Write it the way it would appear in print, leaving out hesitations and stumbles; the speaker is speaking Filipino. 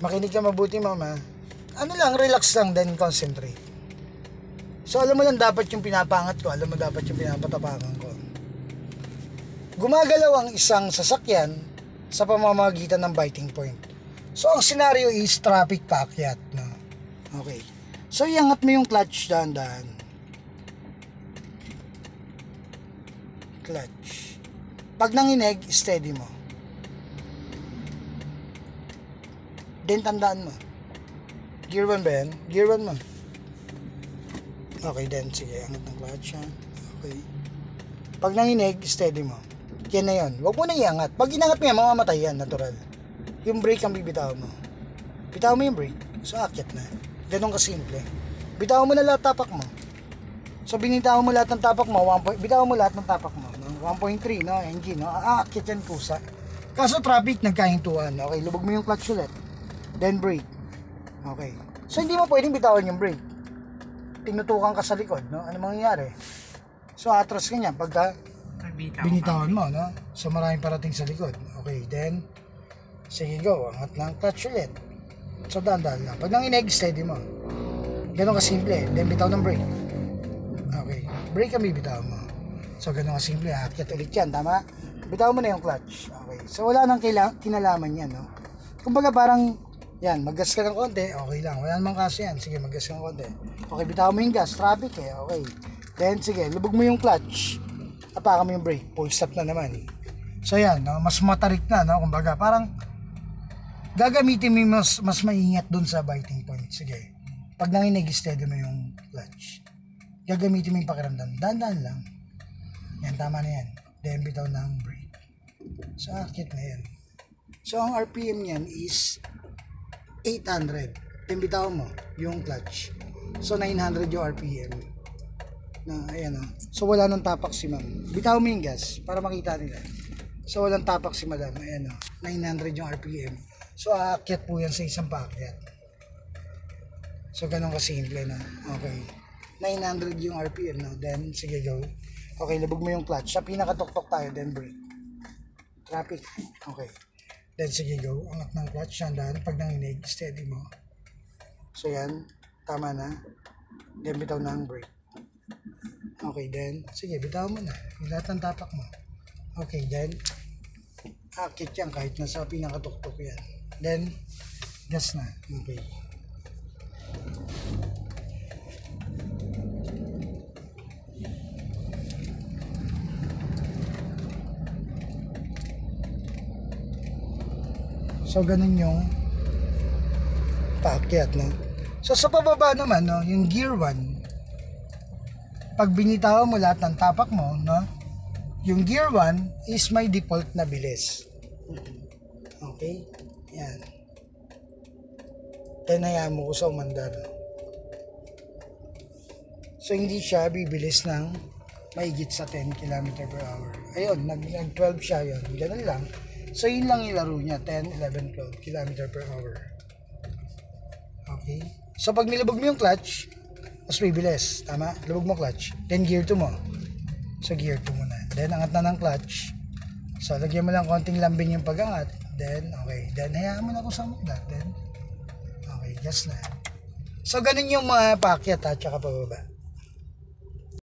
Makinig ka mabuti, mama. Ano lang, relax lang, then concentrate. So alam mo lang dapat yung pinapangat ko, alam mo dapat yung pinapatapakan ko. Gumagalaw ang isang sasakyan sa pamamagitan ng biting point. So ang scenario is traffic paakyat, no? Okay. So iangat mo yung clutch dahan-dahan. Clutch. Pag nanginig, steady mo. Then tandaan mo. Gear 1 ba yan? Gear 1 mo. Okay, then sige, angat ng clutch, ha? Okay. Pag nanginig, steady mo. Yan na yun. Huwag mo na iangat. Pag inangat mo yan, mamamatay yan, natural. Yung brake ang bibitaw mo. Bitaw mo yung brake. So, akyat na. Ganun kasimple. Bitaw mo na lahat tapak mo. So, binitaw mo lahat ng tapak mo. Bitaw mo lahat ng tapak mo. 1.3, no? Engine, no? Aakyat yan kusa. Kaso traffic, nagkahintuan. Okay, lubog mo yung clutch ulit. Then brake. Okay. So, hindi mo pwedeng bitawan yung brake. Tinutukan ka sa likod, no? Ano mangyayari? So, atras ka niya pagka binitawan mo, no? So, maraming parating sa likod. Okay, then sige, go. Angat ng clutch ulit. So, dahan-dahan lang. Pag nanginig, steady mo. Ganun kasimple. Then, bitaw ng brake. Okay. Brake ang bibitaw mo. So, ganun kasimple. Akyat ulit yan. Tama? Bitaw mo na yung clutch. Okay. So, wala nang kinalaman yan, no? Kumbaga, parang yan, maggas ka ng konti, okay lang. Wala namang kaso yan. Sige, maggas ka ng konti. Okay, bitaw mo yung gas. Traffic eh. Okay. Then, sige, lubog mo yung clutch. Apakan mo yung brake. Full stop na naman. So, yan, no? Mas matarik na, no? Kumbaga, parang gagamitin mo yung mas maingat dun sa biting point. Sige. Pag nanginig, steady mo yung clutch. Gagamitin mo yung pakiramdam. Dahan-dahan lang. Yan, tama na yan. Then, bitaw ng brake. So, akit na yan. So, ang RPM niyan is 800. Then, bitaw mo yung clutch. So, 900 yung RPM. Na, ayan o. So, wala nang tapak si ma'am. Bitaw mo yung gas para makita nila. So, walang tapak si madam. Ayan o. 900 yung RPM. So, aakyat po yan sa isang paakyat. So, ganun kasimple na. Okay. 900 yung RPM, no? Then, sige, go. Okay, labog mo yung clutch. Sa pinakatok-tok tayo, then brake. Traffic. Okay. Then, sige, go. Angat ng clutch. Sandaan. Pag nanginig, steady mo. So, yan. Tama na. Then, bitaw na ang brake. Okay, then, sige, bitaw mo na. Yung lahat ng tapak mo. Okay, then, akit yan kahit nasa pinakatok-tok yan. Then, gas na. Okay. So, ganun yung paakyat, no? So, sa pababa naman, no, yung gear 1, pag binitawan mo lahat ng tapak mo, no, yung gear 1 is may default na bilis. Okay? Yan. Then, hayaan mo ko sa umandar. So, hindi siya bibilis ng mahigit sa 10 km per hour. Ayun, nag-12 siya yun. Ganun lang. So, yun lang yung laro niya. 10, 11, 12 km per hour. Okay? So, pag nilubog mo yung clutch, mas bibilis. Tama? Lubog mo clutch. Then, gear 2 mo. So, gear 2 mo na. Then, angat na ng clutch. So, lagyan mo lang konting lambing yung pag-angat. Then, okay. Then, hayaan mo na kung saan mo. Then, okay. Gas na. So, ganun yung mga paakyat at saka pababa.